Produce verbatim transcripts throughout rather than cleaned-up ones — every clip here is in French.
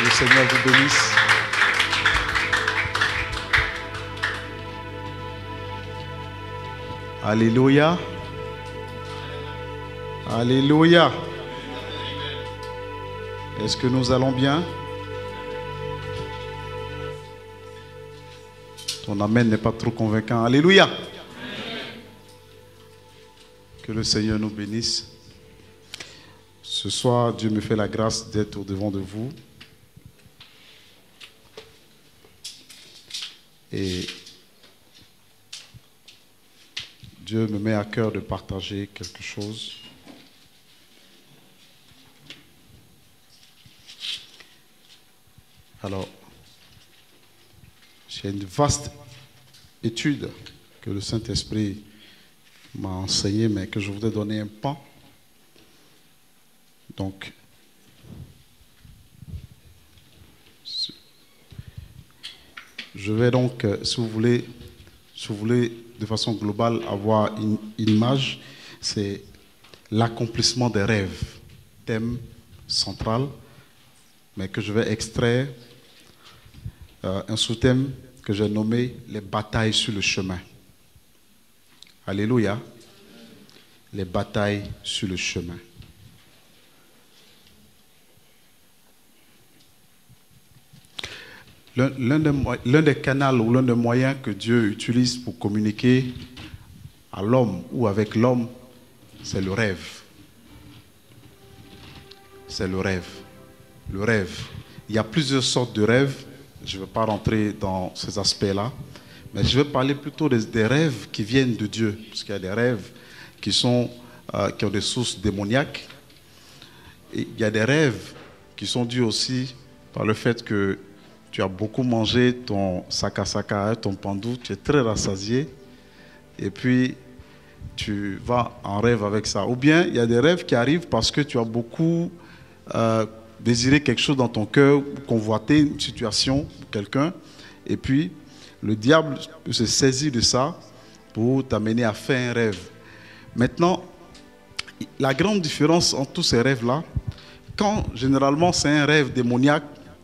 le Seigneur vous bénisse. Alléluia. Alléluia. Est-ce que nous allons bien? Ton amen n'est pas trop convaincant. Alléluia. Que le Seigneur nous bénisse. Ce soir, Dieu me fait la grâce d'être au-devant de vous. Et Dieu me met à cœur de partager quelque chose. Alors, j'ai une vaste étude que le Saint-Esprit m'a enseignée, mais que je voudrais donner un pan. Donc, je vais donc, si vous voulez, si vous voulez de façon globale avoir une, une image, c'est l'accomplissement des rêves, thème central, mais que je vais extraire euh, un sous-thème que j'ai nommé les batailles sur le chemin. Alléluia. Les batailles sur le chemin. L'un des, l'un des canaux ou l'un des moyens que Dieu utilise pour communiquer à l'homme ou avec l'homme, c'est le rêve. C'est le rêve. Le rêve. Il y a plusieurs sortes de rêves. Je ne vais pas rentrer dans ces aspects-là, mais je vais parler plutôt des, des rêves qui viennent de Dieu, parce qu'il y a des rêves qui, sont, euh, qui ont des sources démoniaques. Et il y a des rêves qui sont dus aussi par le fait que tu as beaucoup mangé ton saka saka, ton pandou, tu es très rassasié, et puis tu vas en rêve avec ça. Ou bien il y a des rêves qui arrivent parce que tu as beaucoup euh, désiré quelque chose dans ton cœur, convoité une situation, quelqu'un, et puis le diable se saisit de ça pour t'amener à faire un rêve. Maintenant, la grande différence entre tous ces rêves-là, quand généralement c'est un rêve démoniaque,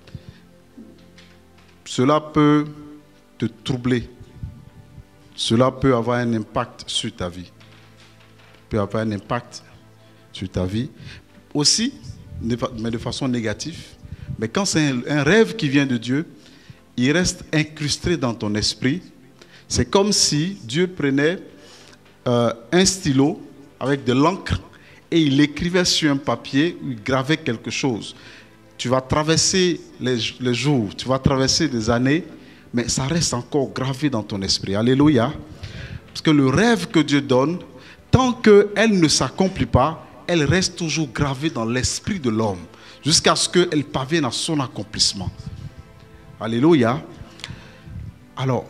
cela peut te troubler. Cela peut avoir un impact sur ta vie. Peut avoir un impact sur ta vie. Aussi, mais de façon négative. Mais quand c'est un, un rêve qui vient de Dieu, il reste incrusté dans ton esprit. C'est comme si Dieu prenait euh, un stylo avec de l'encre et il écrivait sur un papier, il gravait quelque chose. Tu vas traverser les, les jours, tu vas traverser des années, mais ça reste encore gravé dans ton esprit. Alléluia. Parce que le rêve que Dieu donne, tant qu'elle ne s'accomplit pas, elle reste toujours gravée dans l'esprit de l'homme, jusqu'à ce qu'elle parvienne à son accomplissement. Alléluia. Alors,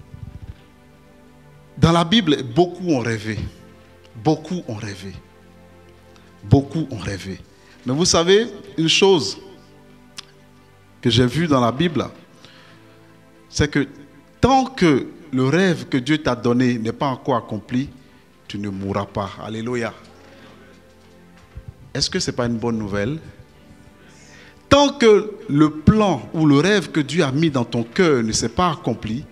dans la Bible, beaucoup ont rêvé. Beaucoup ont rêvé. Beaucoup ont rêvé. Mais vous savez, une chose que j'ai vu dans la Bible, c'est que tant que le rêve que Dieu t'a donné n'est pas encore accompli, tu ne mourras pas. Alléluia. Est-ce que ce n'est pas une bonne nouvelle? Tant que le plan ou le rêve que Dieu a mis dans ton cœur ne s'est pas accompli,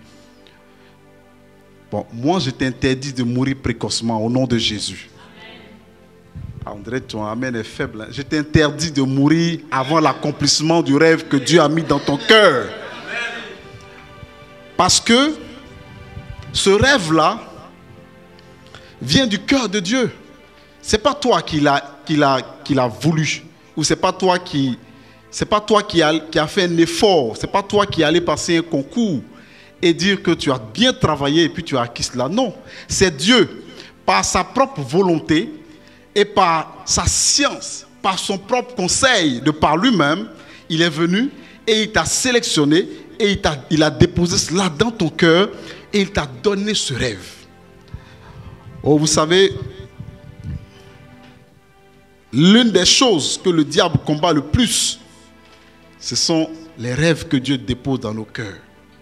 bon, moi je t'interdis de mourir précocement au nom de Jésus. André, ton amen est faible. Je t'interdis de mourir avant l'accomplissement du rêve que Dieu a mis dans ton cœur. Parce que ce rêve-là vient du cœur de Dieu. Ce n'est pas toi qui l'as qui l'a, qui l'a voulu. Ou ce n'est pas toi qui c'est pas toi qui a, qui a fait un effort. Ce n'est pas toi qui es allé passer un concours et dire que tu as bien travaillé et puis tu as acquis cela. Non, c'est Dieu, par sa propre volonté, et par sa science, par son propre conseil, de par lui-même, il est venu et il t'a sélectionné et il, t'a, il a déposé cela dans ton cœur et il t'a donné ce rêve. Oh, vous savez, l'une des choses que le diable combat le plus, ce sont les rêves que Dieu dépose dans nos cœurs.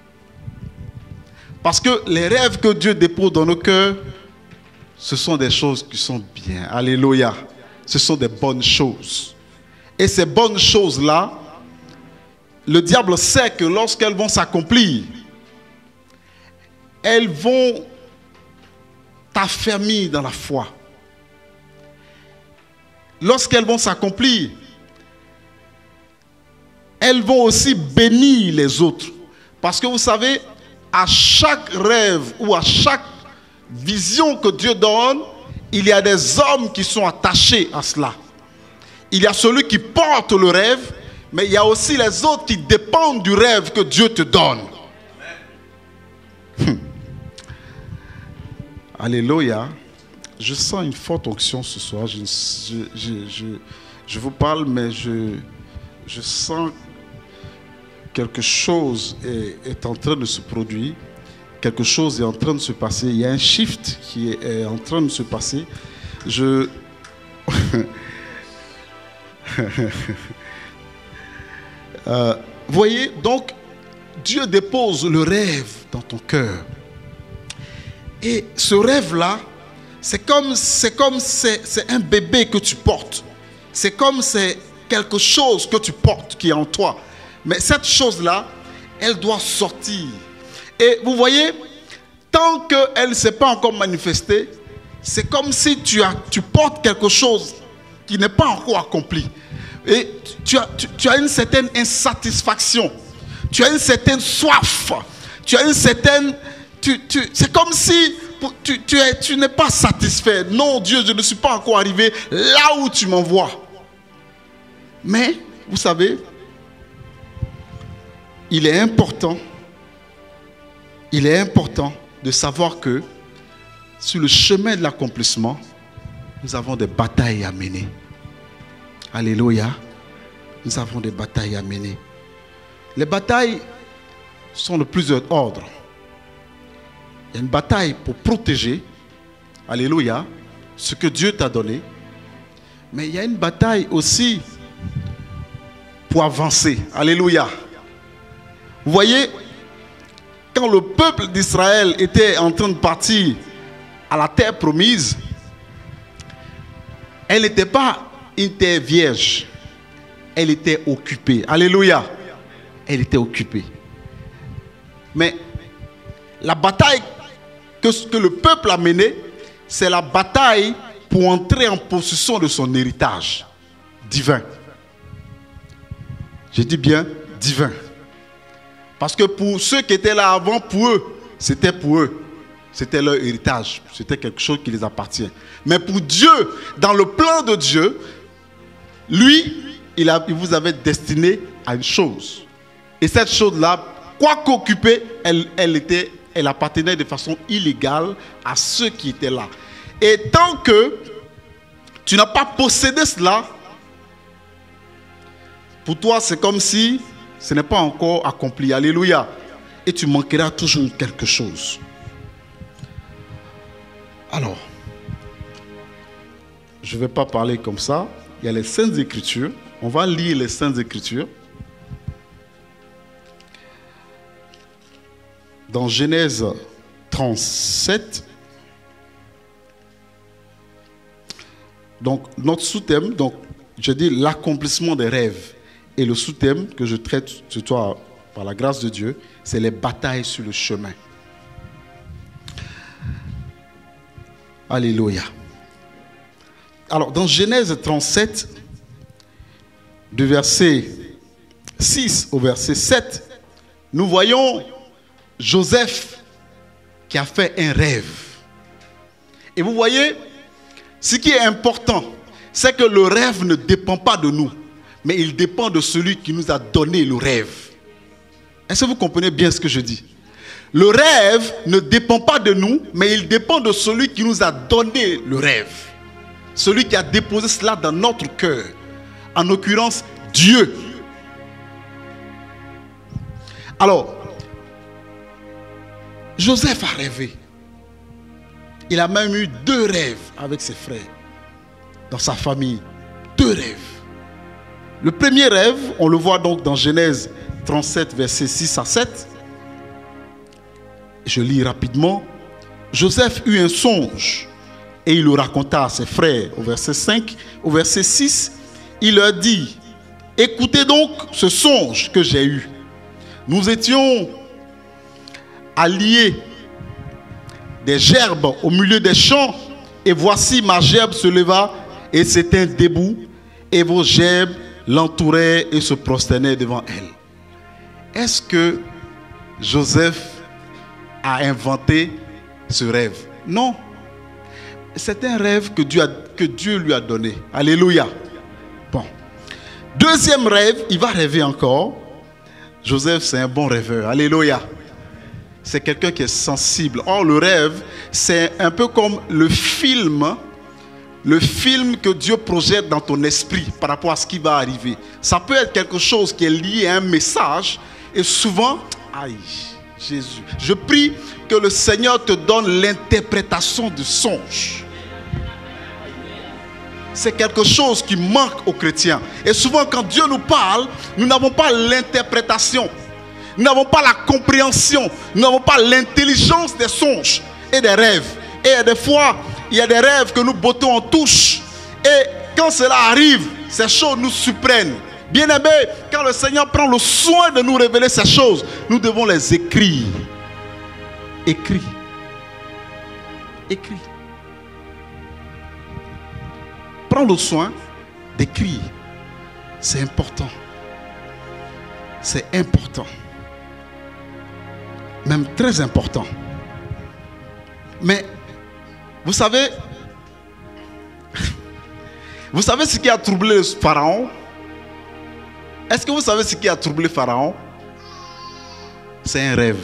Parce que les rêves que Dieu dépose dans nos cœurs, ce sont des choses qui sont bien. Alléluia. Ce sont des bonnes choses. Et ces bonnes choses-là, le diable sait que lorsqu'elles vont s'accomplir, elles vont t'affermir dans la foi. Lorsqu'elles vont s'accomplir, elles vont aussi bénir les autres. Parce que vous savez, à chaque rêve ou à chaque vision que Dieu donne, il y a des hommes qui sont attachés à cela. Il y a celui qui porte le rêve, mais il y a aussi les autres qui dépendent du rêve que Dieu te donne. Hum. Alléluia. Je sens une forte onction ce soir. Je, je, je, je, je vous parle, mais je, je sens quelque chose est, est en train de se produire. Quelque chose est en train de se passer. Il y a un shift qui est, est en train de se passer. Je... euh, voyez, donc, Dieu dépose le rêve dans ton cœur. Et ce rêve-là, c'est comme, c'est comme c'est, c'est un bébé que tu portes. C'est comme c'est quelque chose que tu portes qui est en toi. Mais cette chose-là, elle doit sortir. Et vous voyez, tant qu'elle ne s'est pas encore manifestée, c'est comme si tu, as, tu portes quelque chose qui n'est pas encore accompli. Et tu as, tu, tu as une certaine insatisfaction. Tu as une certaine soif. Tu as une certaine... Tu, tu, c'est comme si tu, tu, es, tu n'es pas satisfait. Non, Dieu, je ne suis pas encore arrivé là où tu m'envoies. Mais, vous savez, il est important, il est important de savoir que sur le chemin de l'accomplissement, nous avons des batailles à mener. Alléluia. Nous avons des batailles à mener. Les batailles sont de plusieurs ordres. Il y a une bataille pour protéger, alléluia, ce que Dieu t'a donné. Mais il y a une bataille aussi pour avancer, alléluia. Vous voyez, quand le peuple d'Israël était en train de partir à la terre promise, elle n'était pas une terre vierge, elle était occupée, alléluia. Elle était occupée. Mais la bataille que, que le peuple a menée, c'est la bataille pour entrer en possession de son héritage divin. Je dis bien divin. Parce que pour ceux qui étaient là avant, pour eux, c'était pour eux. C'était leur héritage. C'était quelque chose qui les appartient. Mais pour Dieu, dans le plan de Dieu, lui, il, a, il vous avait destiné à une chose. Et cette chose-là, quoi qu'occupée, elle, elle, était, elle appartenait de façon illégale à ceux qui étaient là. Et tant que tu n'as pas possédé cela, pour toi, c'est comme si ce n'est pas encore accompli. Alléluia. Et tu manqueras toujours quelque chose. Alors, je ne vais pas parler comme ça. Il y a les Saintes Écritures. On va lire les Saintes Écritures. Dans Genèse trente-sept, donc notre sous-thème, donc je dis l'accomplissement des rêves. Et le sous-thème que je traite sur toi par la grâce de Dieu, c'est les batailles sur le chemin. Alléluia. Alors, dans Genèse trente-sept, du verset six au verset sept, nous voyons Joseph qui a fait un rêve. Et vous voyez, ce qui est important, c'est que le rêve ne dépend pas de nous, mais il dépend de celui qui nous a donné le rêve. Est-ce que vous comprenez bien ce que je dis? Le rêve ne dépend pas de nous, mais il dépend de celui qui nous a donné le rêve. Celui qui a déposé cela dans notre cœur. En l'occurrence, Dieu. Alors, Joseph a rêvé. Il a même eu deux rêves avec ses frères. Dans sa famille. Deux rêves. Le premier rêve, on le voit donc dans Genèse trente-sept, versets six à sept. Je lis rapidement. Joseph eut un songe et il le raconta à ses frères au verset cinq. Au verset six, il leur dit: Écoutez donc ce songe que j'ai eu. Nous étions alliés des gerbes au milieu des champs, et voici ma gerbe se leva et s'éteint debout, et vos gerbes l'entouraient et se prosternaient devant elle. Est-ce que Joseph a inventé ce rêve? Non. C'est un rêve que Dieu, a, que Dieu lui a donné. Alléluia. Bon. Deuxième rêve, il va rêver encore. Joseph, c'est un bon rêveur. Alléluia. C'est quelqu'un qui est sensible. Or, le rêve, c'est un peu comme le film, le film que Dieu projette dans ton esprit par rapport à ce qui va arriver. Ça peut être quelque chose qui est lié à un message. Et souvent, aïe, Jésus, je prie que le Seigneur te donne l'interprétation du songe. C'est quelque chose qui manque aux chrétiens. Et souvent, quand Dieu nous parle, nous n'avons pas l'interprétation. Nous n'avons pas la compréhension. Nous n'avons pas l'intelligence des songes et des rêves. Et des fois, il y a des rêves que nous bottons en touche. Et quand cela arrive, ces choses nous surprennent. Bien aimé, quand le Seigneur prend le soin de nous révéler ces choses, nous devons les écrire. Écrit. Écrit. Prends le soin d'écrire. C'est important. C'est important. Même très important. Mais, vous savez, vous savez ce qui a troublé le Pharaon? Est-ce que vous savez ce qui a troublé Pharaon? C'est un rêve.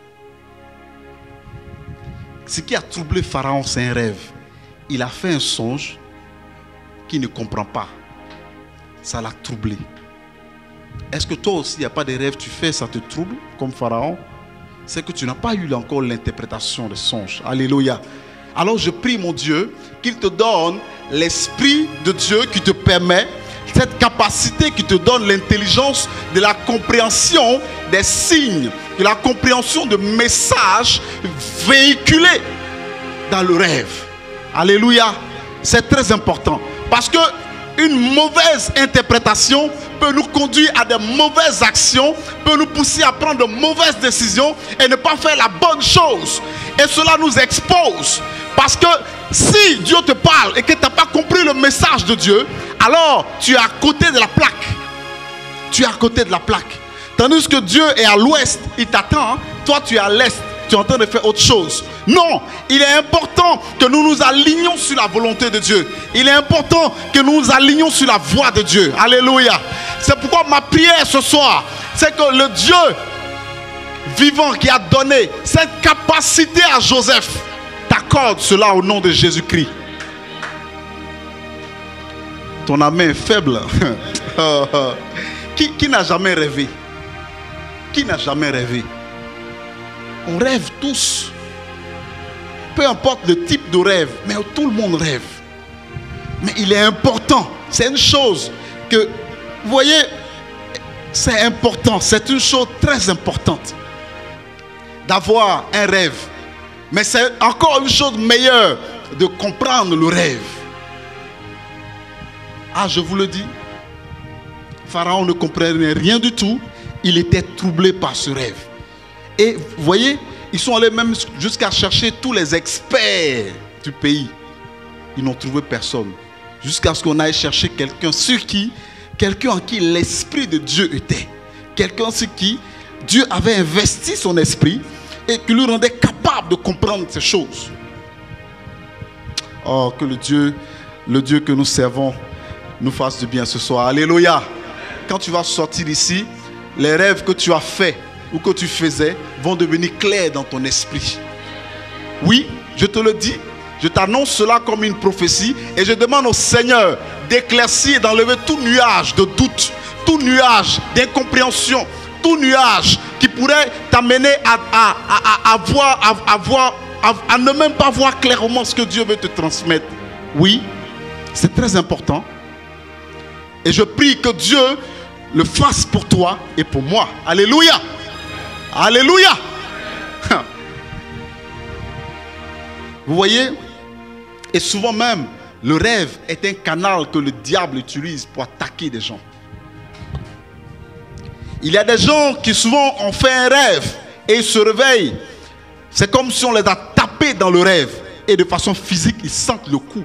Ce qui a troublé Pharaon, c'est un rêve. Il a fait un songe qu'il ne comprend pas. Ça l'a troublé. Est-ce que toi aussi, il n'y a pas de rêves que tu fais, ça te trouble comme Pharaon? C'est que tu n'as pas eu encore l'interprétation des songes. Alléluia. Alors je prie mon Dieu qu'il te donne l'Esprit de Dieu qui te permet, cette capacité qui te donne l'intelligence de la compréhension des signes, de la compréhension de messages véhiculés dans le rêve. Alléluia. C'est très important. Parce que une mauvaise interprétation peut nous conduire à de mauvaises actions, peut nous pousser à prendre de mauvaises décisions et ne pas faire la bonne chose. Et cela nous expose. Parce que si Dieu te parle et que tu n'as pas compris le message de Dieu, alors tu es à côté de la plaque. Tu es à côté de la plaque. Tandis que Dieu est à l'ouest, il t'attend. Toi, tu es à l'est, tu es en train de faire autre chose. Non, il est important que nous nous alignions sur la volonté de Dieu. Il est important que nous nous alignions sur la voie de Dieu. Alléluia. C'est pourquoi ma prière ce soir, c'est que le Dieu vivant qui a donné cette capacité à Joseph t'accorde cela au nom de Jésus-Christ. Ton âme est faible. Qui, qui n'a jamais rêvé? Qui n'a jamais rêvé? On rêve tous. Peu importe le type de rêve, mais tout le monde rêve. Mais il est important. C'est une chose que, vous voyez, c'est important. C'est une chose très importante d'avoir un rêve. Mais c'est encore une chose meilleure de comprendre le rêve. Ah, je vous le dis, Pharaon ne comprenait rien du tout. Il était troublé par ce rêve. Et vous voyez, ils sont allés même jusqu'à chercher tous les experts du pays. Ils n'ont trouvé personne. Jusqu'à ce qu'on aille chercher quelqu'un sur qui, quelqu'un en qui l'esprit de Dieu était. Quelqu'un sur qui Dieu avait investi son esprit et qui lui rendait capable de comprendre ces choses. Oh, que le Dieu, le Dieu que nous servons nous fasse du bien ce soir. Alléluia. Quand tu vas sortir d'ici, les rêves que tu as faits ou que tu faisais vont devenir clairs dans ton esprit. Oui, je te le dis, je t'annonce cela comme une prophétie et je demande au Seigneur d'éclaircir et d'enlever tout nuage de doute, tout nuage d'incompréhension, tout nuage qui pourrait t'amener à, à, à, à, voir, à, à, voir, à, à ne même pas voir clairement ce que Dieu veut te transmettre. Oui, c'est très important. Et je prie que Dieu le fasse pour toi et pour moi. Alléluia. Alléluia. Vous voyez, et souvent même, le rêve est un canal que le diable utilise pour attaquer des gens. Il y a des gens qui souvent ont fait un rêve et ils se réveillent. C'est comme si on les a tapés dans le rêve. Et de façon physique, ils sentent le coup.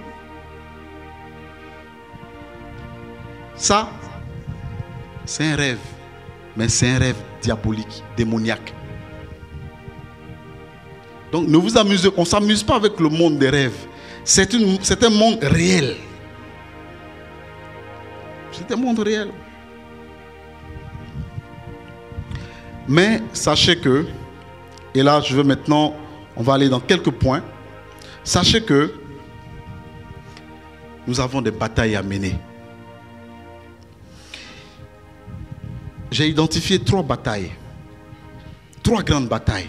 Ça, c'est un rêve. Mais c'est un rêve diabolique, démoniaque. Donc ne vous amusez, on ne s'amuse pas avec le monde des rêves. C'est une, c'est un monde réel. C'est un monde réel. Mais sachez que, et là je veux maintenant, on va aller dans quelques points. Sachez que nous avons des batailles à mener. J'ai identifié trois batailles. Trois grandes batailles.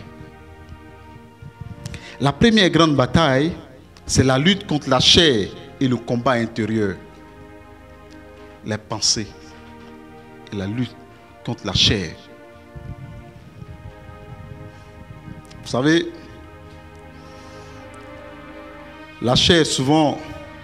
La première grande bataille, c'est la lutte contre la chair et le combat intérieur. Les pensées et la lutte contre la chair. Vous savez, la chair souvent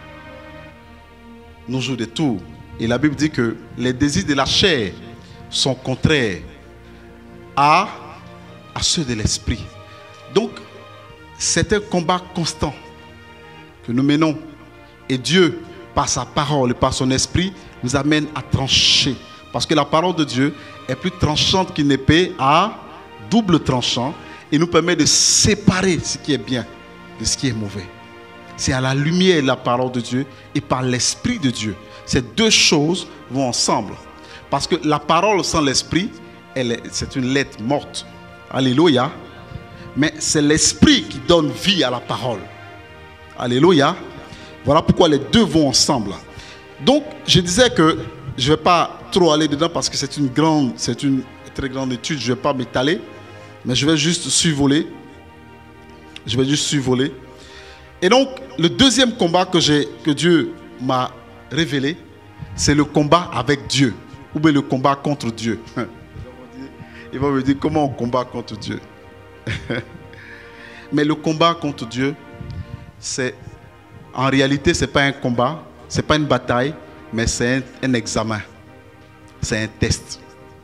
nous joue des tours. Et la Bible dit que les désirs de la chair sont contraires à, à ceux de l'esprit. Donc, c'est un combat constant que nous menons. Et Dieu, par sa parole et par son esprit, nous amène à trancher. Parce que la parole de Dieu est plus tranchante qu'une épée à double tranchant et nous permet de séparer ce qui est bien de ce qui est mauvais. C'est à la lumière de la parole de Dieu et par l'esprit de Dieu. Ces deux choses vont ensemble. Parce que la parole sans l'esprit, c'est une lettre morte. Alléluia. Mais c'est l'esprit qui donne vie à la parole. Alléluia. Voilà pourquoi les deux vont ensemble. Donc, je disais que je ne vais pas trop aller dedans parce que c'est une grande, c'est une très grande étude. Je ne vais pas m'étaler, mais je vais juste survoler. Je vais juste survoler. Et donc, le deuxième combat que, j'ai, que Dieu m'a révélé, c'est le combat avec Dieu. Ou bien le combat contre Dieu. Il va me dire comment on combat contre Dieu. Mais le combat contre Dieu, c'est en réalité, ce n'est pas un combat, ce n'est pas une bataille, mais c'est un, un examen. C'est un test.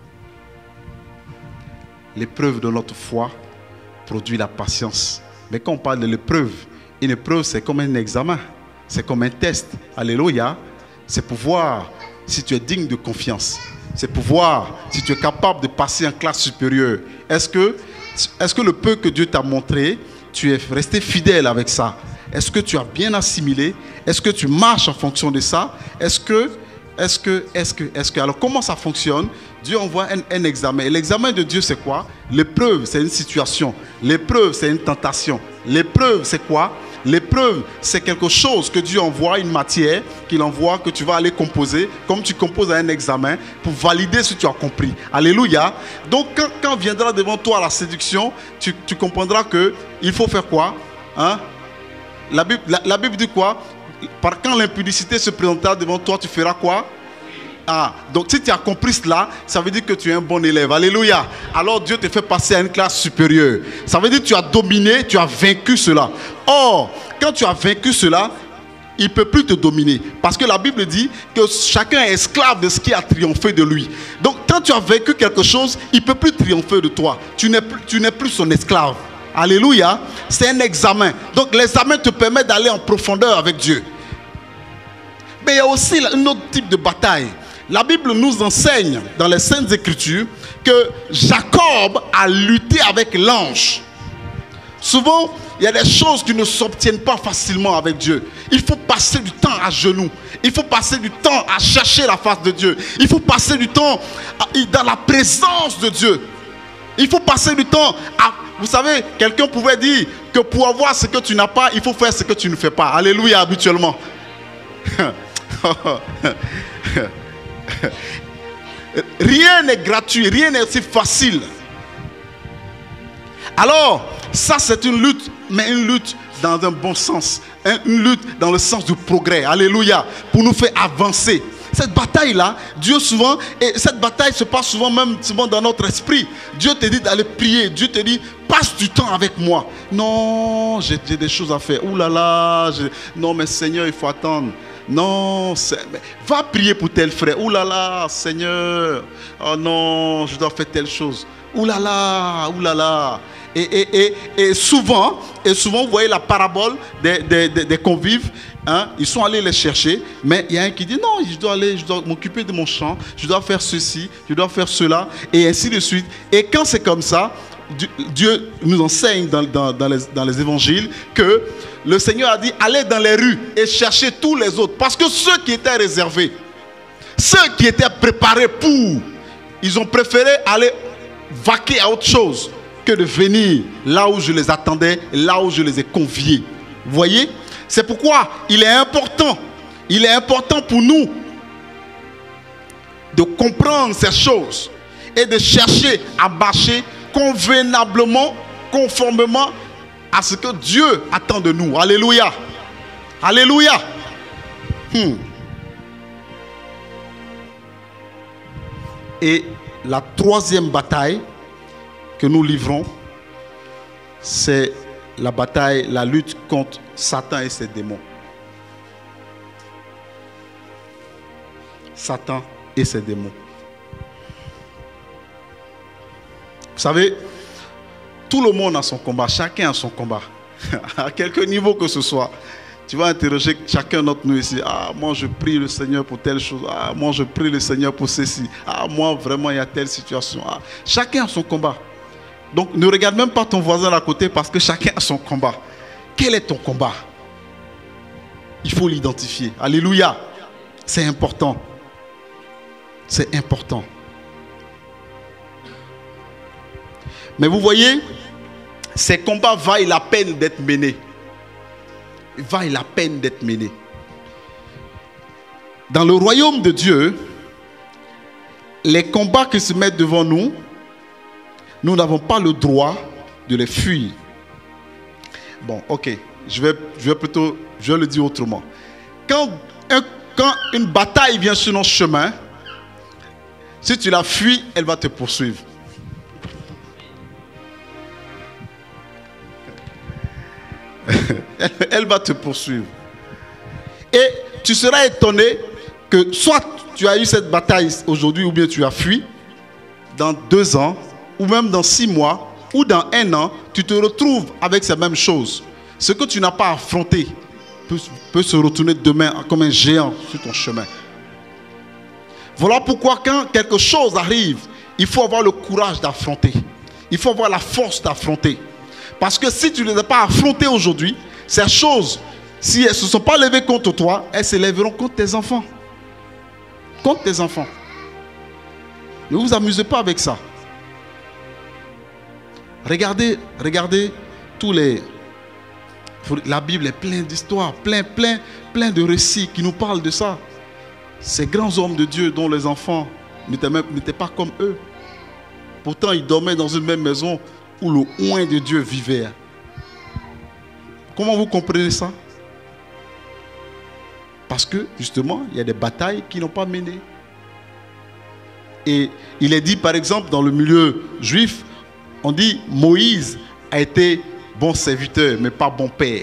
L'épreuve de notre foi produit la patience. Mais quand on parle de l'épreuve, une épreuve, c'est comme un examen. C'est comme un test. Alléluia. C'est pour voir si tu es digne de confiance. C'est pour voir si tu es capable de passer en classe supérieure. Est-ce que, est-ce que le peu que Dieu t'a montré, tu es resté fidèle avec ça? Est-ce que tu as bien assimilé? Est-ce que tu marches en fonction de ça? Est-ce que, est-ce que, est-ce que, est-ce que, alors comment ça fonctionne? Dieu envoie un, un examen. Et l'examen de Dieu, c'est quoi? L'épreuve, c'est une situation. L'épreuve, c'est une tentation. L'épreuve, c'est quoi? L'épreuve, c'est quelque chose que Dieu envoie, une matière qu'il envoie, que tu vas aller composer, comme tu composes un examen, pour valider ce que tu as compris. Alléluia. Donc, quand, quand viendra devant toi la séduction, tu, tu comprendras qu'il faut faire quoi? Hein? La Bible, la, la Bible dit quoi? Par quand l'impudicité se présentera devant toi, tu feras quoi? Ah, donc si tu as compris cela, ça veut dire que tu es un bon élève. Alléluia. Alors Dieu te fait passer à une classe supérieure. Ça veut dire que tu as dominé, tu as vaincu cela. Or, quand tu as vaincu cela, il ne peut plus te dominer. Parce que la Bible dit que chacun est esclave de ce qui a triomphé de lui. Donc quand tu as vaincu quelque chose, il ne peut plus triompher de toi. Tu n'es plus, tu n'es plus son esclave. Alléluia. C'est un examen. Donc l'examen te permet d'aller en profondeur avec Dieu. Mais il y a aussi un autre type de bataille. La Bible nous enseigne dans les Saintes Écritures que Jacob a lutté avec l'ange. Souvent, il y a des choses qui ne s'obtiennent pas facilement avec Dieu. Il faut passer du temps à genoux. Il faut passer du temps à chercher la face de Dieu. Il faut passer du temps dans la présence de Dieu. Il faut passer du temps à... Vous savez, quelqu'un pouvait dire que pour avoir ce que tu n'as pas, il faut faire ce que tu ne fais pas. Alléluia, habituellement. Rien n'est gratuit, rien n'est aussi facile. Alors, ça c'est une lutte, mais une lutte dans un bon sens. Une lutte dans le sens du progrès. Alléluia. Pour nous faire avancer. Cette bataille-là, Dieu souvent, et cette bataille se passe souvent même souvent dans notre esprit. Dieu te dit d'aller prier. Dieu te dit, passe du temps avec moi. Non, j'ai des choses à faire. Ouh là là, je... non mais Seigneur, il faut attendre. Non, va prier pour tel frère. Ouh là là, Seigneur. Oh non, je dois faire telle chose. Ouh là là, ouh là là. Et, et, et, et souvent, et souvent, vous voyez la parabole des, des, des, des convives. Hein, ils sont allés les chercher, mais il y a un qui dit non, je dois aller, je dois m'occuper de mon champ, je dois faire ceci, je dois faire cela, et ainsi de suite. Et quand c'est comme ça, Dieu nous enseigne dans, dans, dans, les, dans les évangiles que le Seigneur a dit allez dans les rues et cherchez tous les autres, parce que ceux qui étaient réservés, ceux qui étaient préparés pour, ils ont préféré aller vaquer à autre chose que de venir là où je les attendais, là où je les ai conviés. Vous voyez? C'est pourquoi il est important, il est important pour nous de comprendre ces choses et de chercher à marcher convenablement, conformément à ce que Dieu attend de nous. Alléluia. Alléluia. Hmm. Et la troisième bataille que nous livrons, c'est la bataille, la lutte contre Satan et ses démons. Satan et ses démons. Vous savez, tout le monde a son combat, chacun a son combat. À quelque niveau que ce soit. Tu vas interroger chacun d'entre nous ici. Ah, moi je prie le Seigneur pour telle chose. Ah, moi je prie le Seigneur pour ceci. Ah, moi vraiment il y a telle situation. Ah, chacun a son combat. Donc ne regarde même pas ton voisin à côté parce que chacun a son combat. Quel est ton combat? Il faut l'identifier. Alléluia. C'est important. C'est important. Mais vous voyez, ces combats valent la peine d'être menés. Valent la peine d'être menés. Dans le royaume de Dieu, les combats qui se mettent devant nous, nous n'avons pas le droit de les fuir. Bon, ok. Je vais, je vais plutôt, je vais le dire autrement. Quand, un, quand une bataille vient sur notre chemin, si tu la fuis, elle va te poursuivre. elle, elle va te poursuivre. Et tu seras étonné que soit tu as eu cette bataille aujourd'hui ou bien tu as fui, dans deux ans, ou même dans six mois, ou dans un an, tu te retrouves avec ces mêmes choses. Ce que tu n'as pas affronté peut, peut se retourner demain comme un géant sur ton chemin. Voilà pourquoi quand quelque chose arrive, il faut avoir le courage d'affronter. Il faut avoir la force d'affronter. Parce que si tu ne les as pas affrontées aujourd'hui, ces choses, si elles ne se sont pas levées contre toi, elles se lèveront contre tes enfants. Contre tes enfants. Ne vous amusez pas avec ça. Regardez, regardez tous les... La Bible est pleine d'histoires, plein, plein, plein de récits qui nous parlent de ça. Ces grands hommes de Dieu dont les enfants n'étaient même, n'étaient pas comme eux. Pourtant, ils dormaient dans une même maison où le oint de Dieu vivait. Comment vous comprenez ça? Parce que, justement, il y a des batailles qui n'ont pas mené. Et il est dit, par exemple, dans le milieu juif, on dit Moïse a été bon serviteur, mais pas bon père.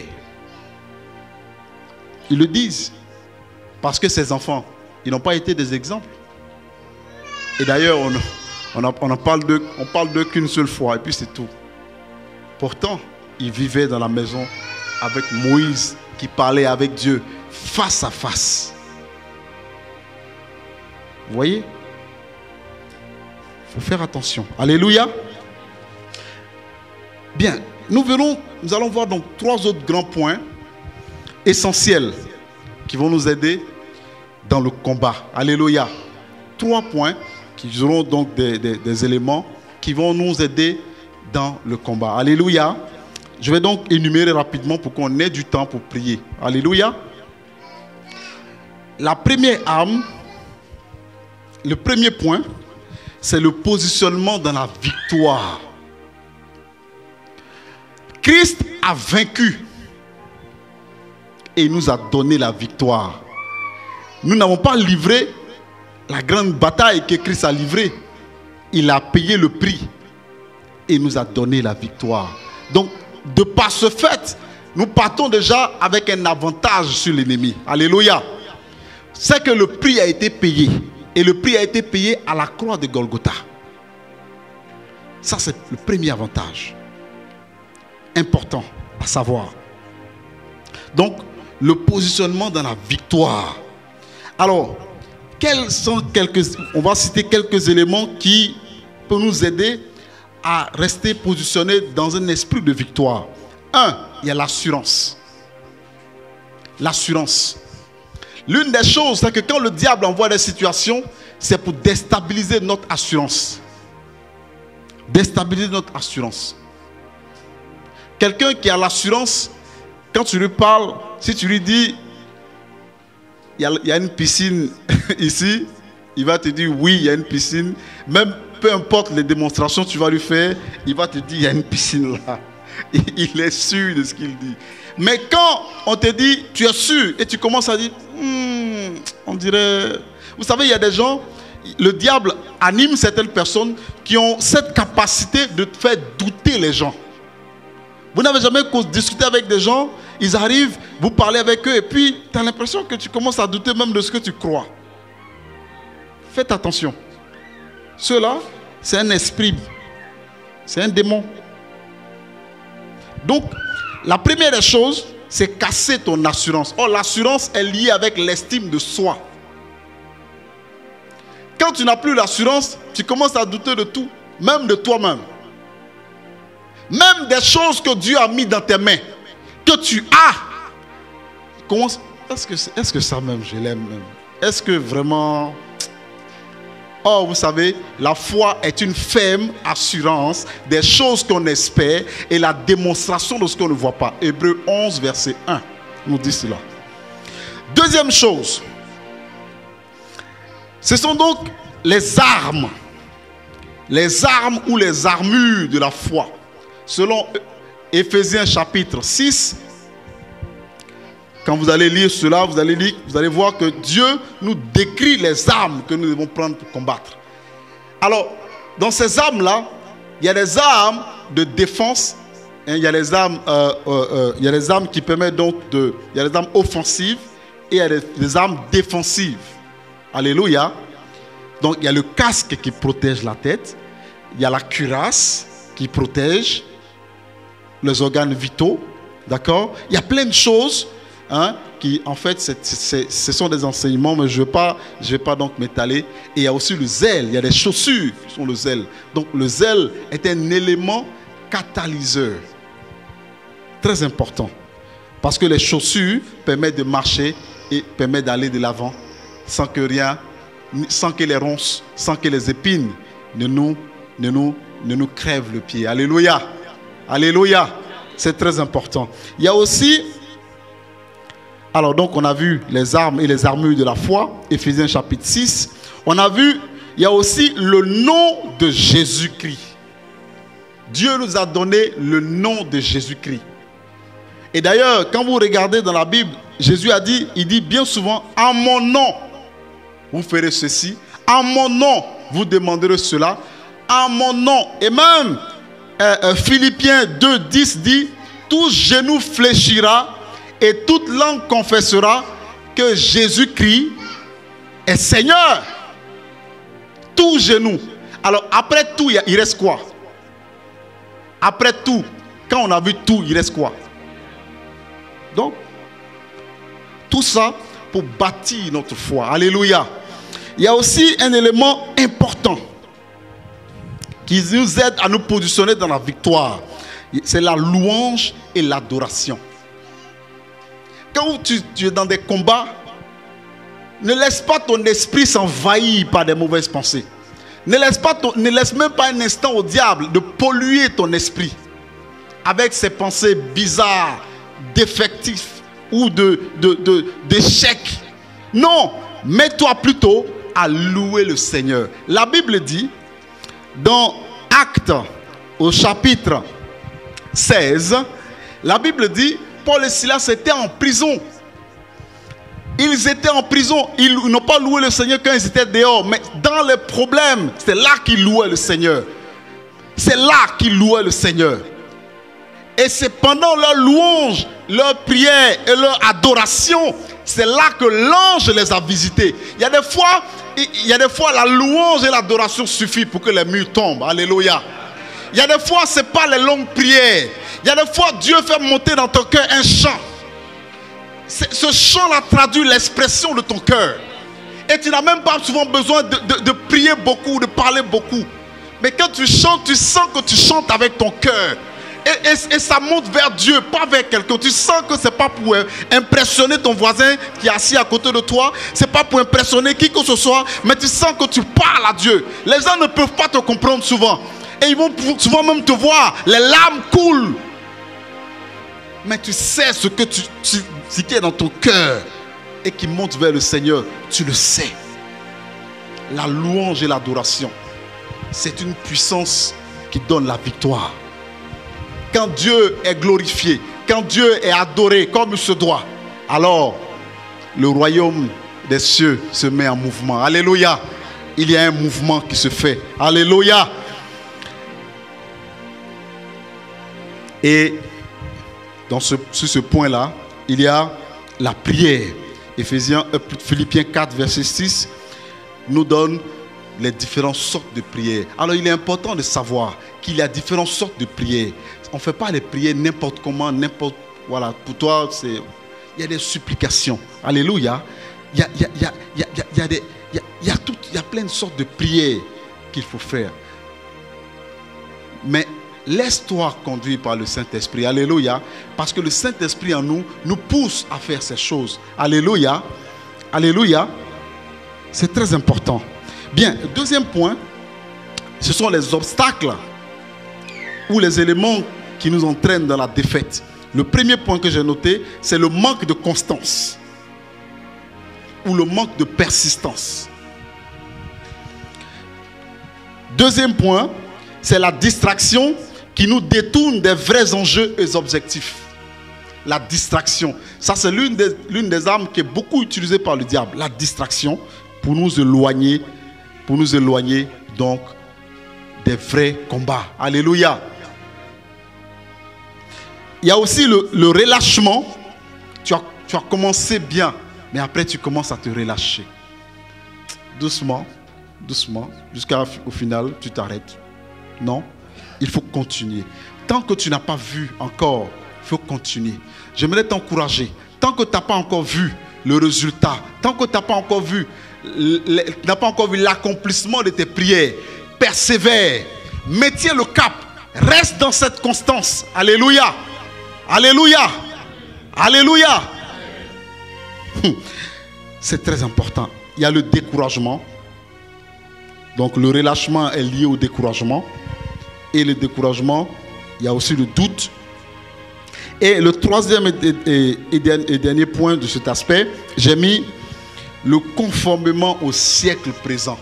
Ils le disent. Parce que ses enfants, ils n'ont pas été des exemples. Et d'ailleurs, on, on, on, en parle d'eux, on parle d'eux qu'une seule fois, et puis c'est tout. Pourtant, ils vivaient dans la maison avec Moïse, qui parlait avec Dieu face à face. Vous voyez? Il faut faire attention. Alléluia. Bien, nous verrons, nous allons voir donc trois autres grands points essentiels qui vont nous aider dans le combat. Alléluia. Trois points qui seront donc des, des, des éléments qui vont nous aider dans le combat. Alléluia. Je vais donc énumérer rapidement pour qu'on ait du temps pour prier. Alléluia. La première arme, le premier point, c'est le positionnement dans la victoire. Christ a vaincu et il nous a donné la victoire. Nous n'avons pas livré la grande bataille que Christ a livrée. Il a payé le prix et nous a donné la victoire. Donc, de par ce fait, nous partons déjà avec un avantage sur l'ennemi. Alléluia. c'est que le prix a été payé. Et le prix a été payé à la croix de Golgotha. Ça, c'est le premier avantage. Important à savoir. Donc, le positionnement dans la victoire. Alors, quels sont quelques... On va citer quelques éléments qui peuvent nous aider à rester positionnés dans un esprit de victoire. Un, il y a l'assurance. L'assurance. L'une des choses, c'est que quand le diable envoie des situations, c'est pour déstabiliser notre assurance. Déstabiliser notre assurance. Quelqu'un qui a l'assurance, quand tu lui parles, si tu lui dis, il y a, il y a une piscine ici, il va te dire oui, il y a une piscine. Même peu importe les démonstrations que tu vas lui faire, il va te dire il y a une piscine là. Il est sûr de ce qu'il dit. Mais quand on te dit tu es sûr et tu commences à dire hmm, on dirait... Vous savez, il y a des gens, le diable anime certaines personnes qui ont cette capacité de faire douter les gens. Vous n'avez jamais discuté avec des gens, ils arrivent, vous parlez avec eux et puis tu as l'impression que tu commences à douter même de ce que tu crois. Faites attention. Cela, c'est un esprit. C'est un démon. Donc, la première des choses, c'est casser ton assurance. Or, l'assurance est liée avec l'estime de soi. Quand tu n'as plus l'assurance, tu commences à douter de tout, même de toi-même. Même des choses que Dieu a mis dans tes mains, que tu as. Commence, est-ce que, est-ce que ça même, je l'aime même? Est-ce que vraiment... Or, vous savez, la foi est une ferme assurance des choses qu'on espère et la démonstration de ce qu'on ne voit pas. Hébreux onze, verset un, nous dit cela. Deuxième chose, ce sont donc les armes. Les armes ou les armures de la foi. Selon Éphésiens chapitre six, quand vous allez lire cela, vous allez, lire, vous allez voir que Dieu nous décrit les armes que nous devons prendre pour combattre. Alors, dans ces armes-là, il y a des armes de défense, hein, il y a les armes, euh, euh, euh, il y a les armes qui permettent donc de... Il y a les armes offensives et il y a les, les armes défensives. Alléluia. Donc, il y a le casque qui protège la tête. Il y a la cuirasse qui protège les organes vitaux. D'accord? Il y a plein de choses... Hein, qui en fait c'est, c'est, ce sont des enseignements, mais je ne vais pas, je vais pas donc m'étaler. Et il y a aussi le zèle, il y a des chaussures qui sont le zèle. Donc le zèle est un élément catalyseur très important, parce que les chaussures permettent de marcher et permettent d'aller de l'avant sans que rien, sans que les ronces, sans que les épines ne nous, ne nous, ne nous crèvent le pied. Alléluia, alléluia, c'est très important. Il y a aussi... Alors donc on a vu les armes et les armures de la foi, Éphésiens chapitre six. On a vu, il y a aussi le nom de Jésus-Christ. Dieu nous a donné le nom de Jésus-Christ. Et d'ailleurs, quand vous regardez dans la Bible, Jésus a dit, il dit bien souvent, en mon nom, vous ferez ceci. En mon nom, vous demanderez cela. En mon nom. Et même, euh, euh, Philippiens deux, dix dit, tout genou fléchira et toute langue confessera que Jésus-Christ est Seigneur. Tout genou. Alors après tout, il reste quoi? Après tout, quand on a vu tout, il reste quoi? Donc, tout ça pour bâtir notre foi. Alléluia. Il y a aussi un élément important qui nous aide à nous positionner dans la victoire. C'est la louange et l'adoration. Quand tu, tu es dans des combats, ne laisse pas ton esprit s'envahir par des mauvaises pensées. Ne laisse, pas ton, ne laisse même pas un instant au diable de polluer ton esprit avec ses pensées bizarres, défectives ou de, de, de, d'échecs. Non, mets-toi plutôt à louer le Seigneur. La Bible dit, dans Actes, au chapitre seize, la Bible dit, Paul et Silas étaient en prison. Ils étaient en prison. Ils n'ont pas loué le Seigneur quand ils étaient dehors. Mais dans les problèmes, c'est là qu'ils louaient le Seigneur. C'est là qu'ils louaient le Seigneur. Et c'est pendant leur louange, leur prière et leur adoration c'est là que l'ange les a visités. Il y a des fois, il y a des fois la louange et l'adoration suffit pour que les murs tombent. Alléluia. Il y a des fois, ce n'est pas les longues prières. Il y a des fois, Dieu fait monter dans ton cœur un chant. Ce chant-là traduit l'expression de ton cœur. Et tu n'as même pas souvent besoin de, de, de prier beaucoup, de parler beaucoup. Mais quand tu chantes, tu sens que tu chantes avec ton cœur. Et, et, et ça monte vers Dieu, pas vers quelqu'un. Tu sens que ce n'est pas pour impressionner ton voisin qui est assis à côté de toi. Ce n'est pas pour impressionner qui que ce soit. Mais tu sens que tu parles à Dieu. Les gens ne peuvent pas te comprendre souvent. Et ils vont souvent même te voir. Les larmes coulent. Mais tu sais ce que tu, tu, ce qui est dans ton cœur et qui monte vers le Seigneur. Tu le sais. La louange et l'adoration, c'est une puissance qui donne la victoire. Quand Dieu est glorifié, quand Dieu est adoré comme il se doit, alors le royaume des cieux se met en mouvement. Alléluia. Il y a un mouvement qui se fait. Alléluia. Et dans ce, sur ce point-là, il y a la prière. Éphésiens, euh, Philippiens quatre, verset six, nous donne les différentes sortes de prières. Alors il est important de savoir qu'il y a différentes sortes de prières. On ne fait pas les prières n'importe comment, n'importe... Voilà, pour toi, c'est... Il y a des supplications. Alléluia. Il y a, il y a, il y a, il y a, il y a, des, il y a, il y a, tout, il y a plein de sortes de prières qu'il faut faire. Mais laisse-toi conduire par le Saint-Esprit. Alléluia. Parce que le Saint-Esprit en nous nous pousse à faire ces choses. Alléluia. Alléluia. C'est très important. Bien, deuxième point, ce sont les obstacles ou les éléments qui nous entraînent dans la défaite. Le premier point que j'ai noté, c'est le manque de constance ou le manque de persistance. Deuxième point, c'est la distraction qui nous détourne des vrais enjeux et objectifs. La distraction. Ça, c'est l'une des, l'une des armes qui est beaucoup utilisée par le diable. La distraction pour nous éloigner, pour nous éloigner donc des vrais combats. Alléluia. Il y a aussi le, le relâchement. Tu as, tu as commencé bien, mais après tu commences à te relâcher. Doucement, doucement, jusqu'au final, tu t'arrêtes. Non, il faut continuer. Tant que tu n'as pas vu encore, il faut continuer. J'aimerais t'encourager. Tant que tu n'as pas encore vu le résultat, tant que tu n'as pas encore vu, n'as pas encore vu l'accomplissement de tes prières, persévère, maintiens le cap, reste dans cette constance. Alléluia. Alléluia. Alléluia. C'est très important. Il y a le découragement. Donc le relâchement est lié au découragement. Et le découragement, il y a aussi le doute. Et le troisième et, et, et dernier point de cet aspect, j'ai mis le conformement au siècle présent.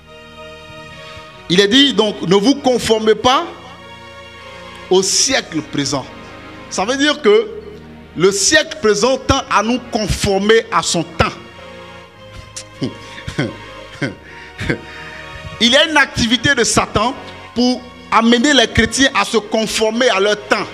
Il est dit donc, ne vous conformez pas au siècle présent. Ça veut dire que le siècle présent tend à nous conformer à son temps. Il y a une activité de Satan pour amener les chrétiens à se conformer à leur temps.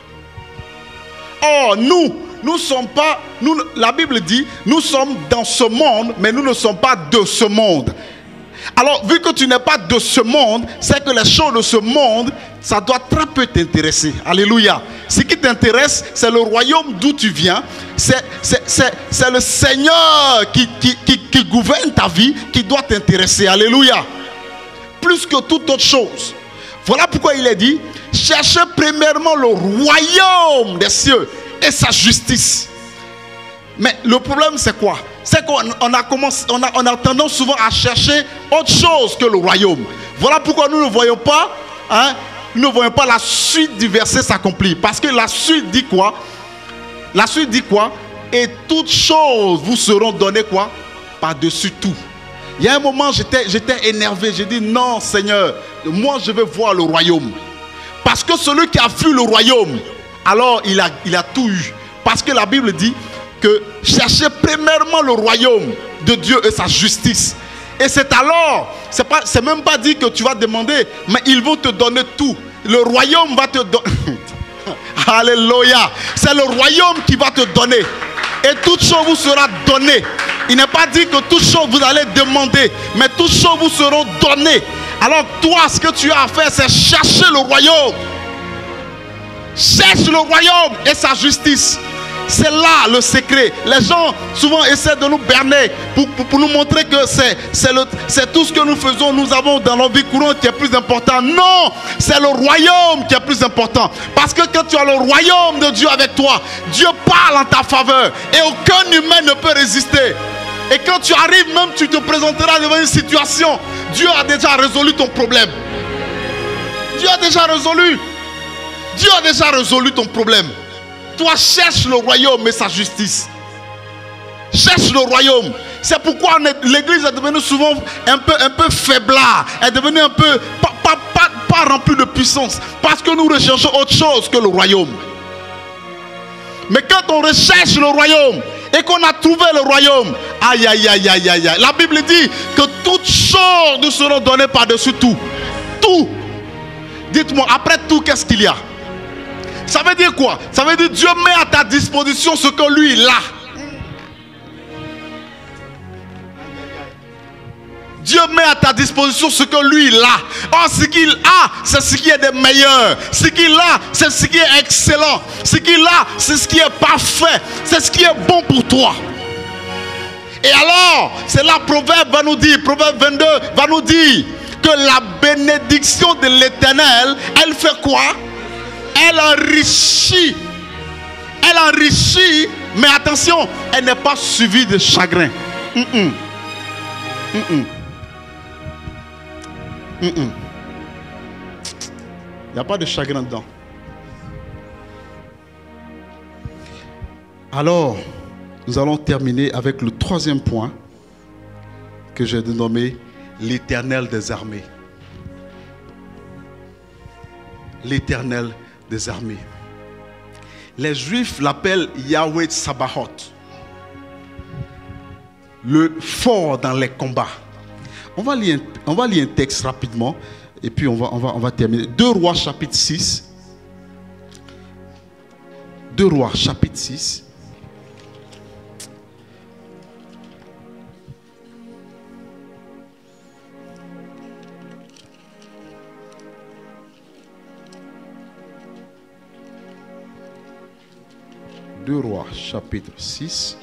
Or, nous, nous ne sommes pas, nous, la Bible dit, nous sommes dans ce monde, mais nous ne sommes pas de ce monde. Alors, vu que tu n'es pas de ce monde, c'est que les choses de ce monde, ça doit très peu t'intéresser. Alléluia. Ce qui t'intéresse, c'est le royaume d'où tu viens. C'est, c'est, c'est, c'est le Seigneur qui, qui, qui, qui gouverne ta vie, qui doit t'intéresser. Alléluia. Plus que toute autre chose. Voilà pourquoi il est dit, cherchez premièrement le royaume des cieux et sa justice. Mais le problème, c'est quoi? C'est qu'on on a, commencé, on a, on a tendance souvent à chercher autre chose que le royaume. Voilà pourquoi nous ne voyons pas, hein, nous ne voyons pas la suite du verset s'accomplir. Parce que la suite dit quoi? La suite dit quoi? Et toutes choses vous seront données quoi? Par-dessus tout. Il y a un moment, j'étais, j'étais énervé. J'ai dit non, Seigneur, moi je veux voir le royaume. Parce que celui qui a vu le royaume, alors il a, il a tout eu. Parce que la Bible dit que cherchez premièrement le royaume de Dieu et sa justice. Et c'est alors, c'est pas, c'est même pas dit que tu vas demander, mais ils vont te donner tout. Le royaume va te donner. Alléluia. C'est le royaume qui va te donner. Et toute chose vous sera donnée. Il n'est pas dit que toute chose vous allez demander, mais toutes choses vous seront données. Alors toi, ce que tu as à faire, c'est chercher le royaume. Cherche le royaume et sa justice. C'est là le secret. Les gens souvent essaient de nous berner pour, pour, pour nous montrer que c'est, c'est, le, c'est tout ce que nous faisons, nous avons dans nos vies courantes qui est plus important. Non, c'est le royaume qui est plus important. Parce que quand tu as le royaume de Dieu avec toi, Dieu parle en ta faveur et aucun humain ne peut résister. Et quand tu arrives, même tu te présenteras devant une situation, Dieu a déjà résolu ton problème. Dieu a déjà résolu. Dieu a déjà résolu ton problème. Toi, cherche le royaume et sa justice. Cherche le royaume. C'est pourquoi l'église est devenue souvent un peu, un peu faiblard. Elle est devenue un peu pas, pas, pas, pas remplie de puissance. Parce que nous recherchons autre chose que le royaume. Mais quand on recherche le royaume et qu'on a trouvé le royaume, aïe, aïe, aïe, aïe, aïe, aïe. La Bible dit que toutes choses nous seront données par-dessus tout. Tout. Dites-moi, après tout, qu'est-ce qu'il y a? Ça veut dire quoi? Ça veut dire Dieu met à ta disposition ce que lui il a. Dieu met à ta disposition ce que lui il a. Or, ce qu'il a, c'est ce qui est de meilleur. Ce qu'il a, c'est ce qui est excellent. Ce qu'il a, c'est ce qui est parfait. C'est ce qui est bon pour toi. Et alors, c'est là Proverbe va nous dire, Proverbe vingt-deux va nous dire que la bénédiction de l'Éternel, elle fait quoi? Elle enrichit. Elle enrichit, mais attention, elle n'est pas suivie de chagrin. Mm -mm. Mm -mm. Mm -mm. Il n'y a pas de chagrin dedans. Alors, nous allons terminer avec le troisième point que j'ai dénommé l'Éternel des armées. L'Éternel des armées. Les Juifs l'appellent Yahweh Sabaoth, le fort dans les combats. On va lire, on va lire un texte rapidement et puis on va, on va, on va terminer. deux Rois chapitre six. deux Rois chapitre six. deux Rois chapitre six.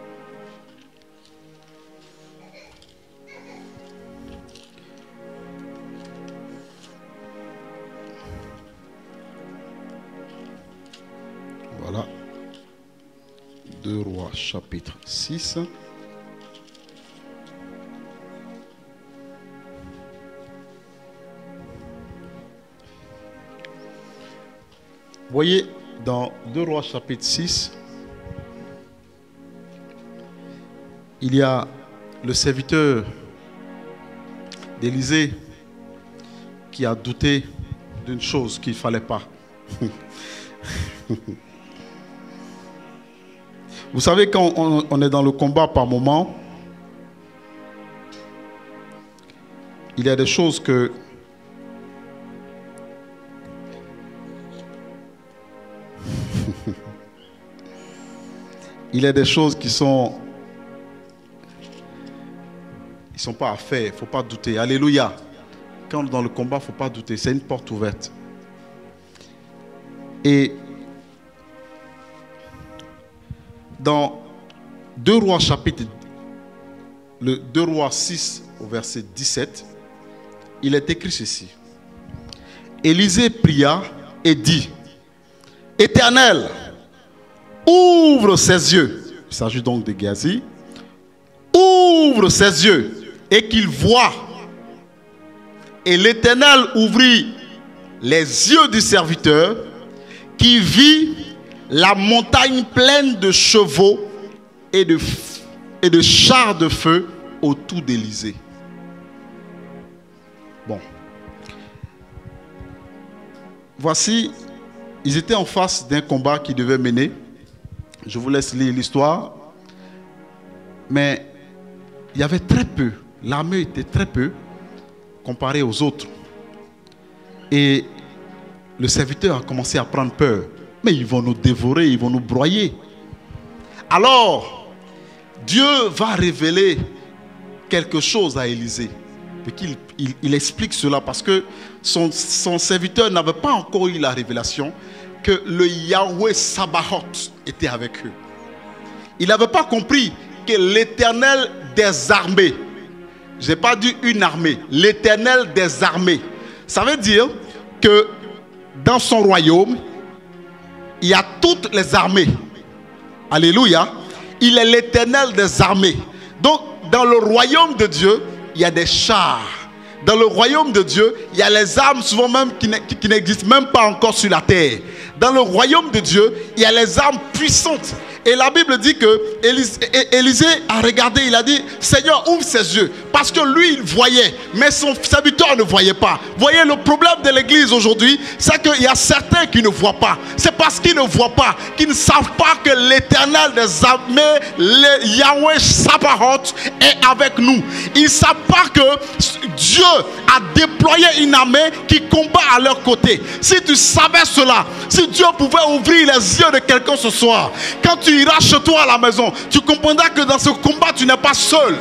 Voilà. deux Rois chapitre six. Voyez, dans deux Rois chapitre six, il y a le serviteur d'Élisée qui a douté d'une chose qu'il ne fallait pas. Vous savez, quand on, on est dans le combat par moment, il y a des choses que il y a des choses qui sont ils sont pas à faire, il ne faut pas douter. Alléluia. Quand on est dans le combat, il ne faut pas douter, c'est une porte ouverte. Et dans deux Rois chapitre le deux Rois six au verset dix-sept, il est écrit ceci. Élisée pria et dit: Éternel, ouvre ses yeux. Il s'agit donc de Géasi. Ouvre ses yeux et qu'il voie. Et l'Éternel ouvrit les yeux du serviteur qui vit la montagne pleine de chevaux et de, et de chars de feu autour d'Élysée. Bon. Voici, ils étaient en face d'un combat qui devait mener. Je vous laisse lire l'histoire. Mais il y avait très peu. L'armée était très peu comparée aux autres. Et le serviteur a commencé à prendre peur. Mais ils vont nous dévorer, ils vont nous broyer. Alors, Dieu va révéler quelque chose à Élisée. Et qu'il il, il explique cela parce que son, son serviteur n'avait pas encore eu la révélation que le Yahweh Sabaoth était avec eux. Il n'avait pas compris que l'Éternel des armées, je n'ai pas dit une armée, l'Éternel des armées, ça veut dire que dans son royaume, il y a toutes les armées. Alléluia. Il est l'Éternel des armées. Donc, dans le royaume de Dieu, il y a des chars. Dans le royaume de Dieu, il y a les armes souvent même qui n'existent même pas encore sur la terre. Dans le royaume de Dieu, il y a les armes puissantes. Et la Bible dit que Élisée a regardé, il a dit, Seigneur, ouvre ses yeux. Parce que lui, il voyait, mais son serviteur ne voyait pas. Vous voyez, le problème de l'église aujourd'hui, c'est qu'il y a certains qui ne voient pas. C'est parce qu'ils ne voient pas, qu'ils ne savent pas que l'Éternel des armées, le Yahweh Sabaoth, est avec nous. Ils ne savent pas que Dieu a déployé une armée qui combat à leur côté. Si tu savais cela, si Dieu pouvait ouvrir les yeux de quelqu'un ce soir, quand tu iras chez toi à la maison, tu comprendras que dans ce combat, tu n'es pas seul.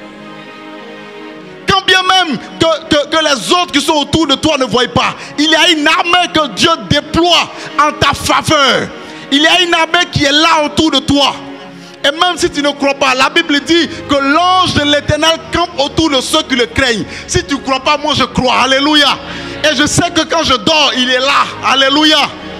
Quand bien même que, que, que les autres qui sont autour de toi ne voient pas, il y a une armée que Dieu déploie en ta faveur. Il y a une armée qui est là autour de toi. Et même si tu ne crois pas, la Bible dit que l'ange de l'Éternel campe autour de ceux qui le craignent. Si tu ne crois pas, moi je crois. Alléluia. Et je sais que quand je dors, il est là. Alléluia.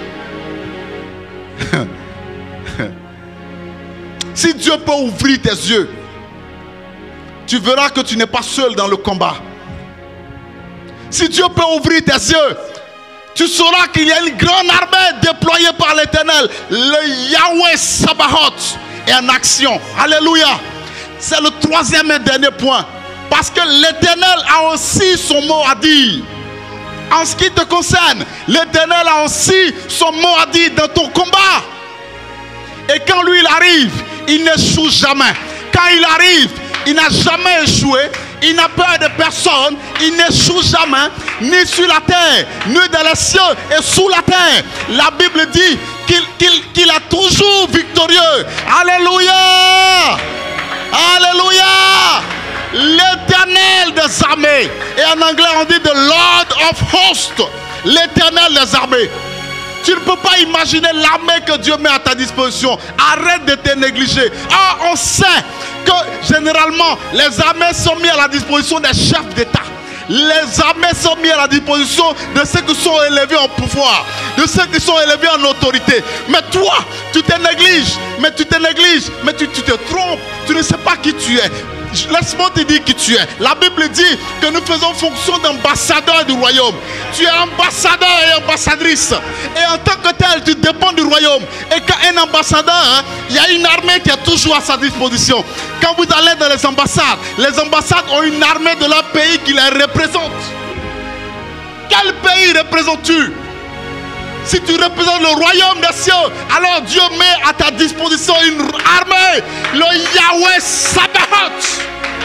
Si Dieu peut ouvrir tes yeux, tu verras que tu n'es pas seul dans le combat. Si Dieu peut ouvrir tes yeux, tu sauras qu'il y a une grande armée déployée par l'Éternel. Le Yahweh Sabaoth est en action. Alléluia. C'est le troisième et dernier point. Parce que l'Éternel a aussi son mot à dire. En ce qui te concerne, l'Éternel a aussi son mot à dire dans ton combat. Et quand lui il arrive, il n'échoue jamais. Quand il arrive, il n'a jamais échoué. Il n'a peur de personne. Il n'échoue jamais, ni sur la terre, ni dans les cieux et sous la terre. La Bible dit qu'il qu'il, qu'il est toujours victorieux. Alléluia. Alléluia. L'Éternel des armées. Et en anglais on dit the Lord of hosts. L'Éternel des armées. Tu ne peux pas imaginer l'armée que Dieu met à ta disposition. Arrête de te négliger. Ah, on sait que généralement les armées sont mises à la disposition des chefs d'État. Les armées sont mises à la disposition de ceux qui sont élevés en pouvoir, de ceux qui sont élevés en autorité. Mais toi, tu te négliges, mais tu te négliges, mais tu, tu te trompes. Tu ne sais pas qui tu es. Laisse-moi te dire qui tu es. La Bible dit que nous faisons fonction d'ambassadeur du royaume. Tu es ambassadeur et ambassadrice. Et en tant que tel, tu dépends du royaume. Et quand un ambassadeur, hein, il y a une armée qui est toujours à sa disposition. Quand vous allez dans les ambassades, les ambassades ont une armée de leur pays qui les représente. Quel pays représentes-tu? Si tu représentes le royaume des cieux, alors Dieu met à ta disposition une armée, le Yahweh Sabaoth.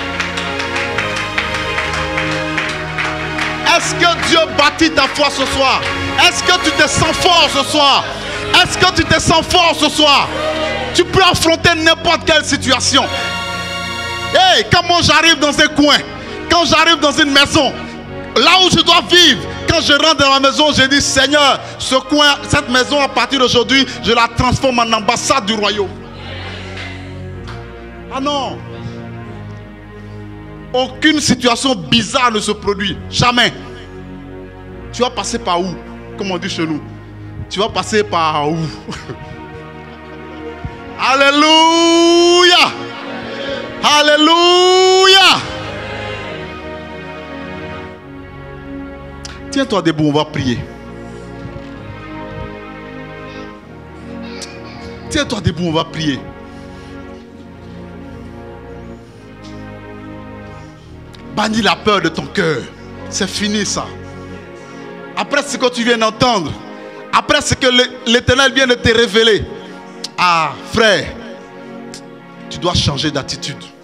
Est-ce que Dieu bâtit ta foi ce soir? Est-ce que tu te sens fort ce soir? Est-ce que tu te sens fort ce soir? Tu peux affronter n'importe quelle situation. Hey, quand moi j'arrive dans un coin, quand j'arrive dans une maison, là où je dois vivre, quand je rentre dans la maison, je dis Seigneur, ce coin, cette maison à partir d'aujourd'hui, je la transforme en ambassade du royaume. Ah non. Aucune situation bizarre ne se produit. Jamais. Tu vas passer par où? Comme on dit chez nous. Tu vas passer par où? Alléluia. Alléluia. Tiens-toi debout, on va prier. Tiens-toi debout, on va prier. Bannis la peur de ton cœur. C'est fini ça. Après ce que tu viens d'entendre, après ce que l'Éternel vient de te révéler, ah frère, tu dois changer d'attitude.